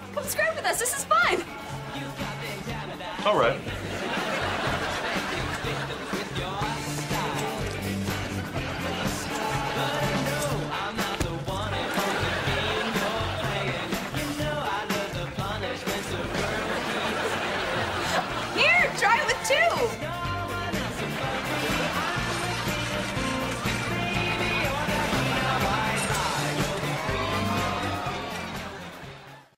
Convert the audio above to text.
Come scrap with us. This is fun. All right.